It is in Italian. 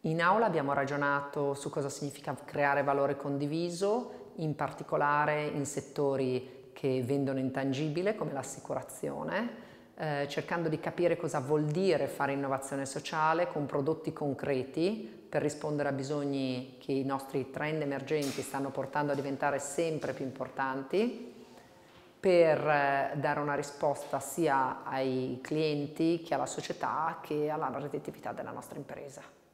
In aula abbiamo ragionato su cosa significa creare valore condiviso, in particolare in settori che vendono intangibile come l'assicurazione, cercando di capire cosa vuol dire fare innovazione sociale con prodotti concreti per rispondere a bisogni che i nostri trend emergenti stanno portando a diventare sempre più importanti, per dare una risposta sia ai clienti che alla società che alla redditività della nostra impresa.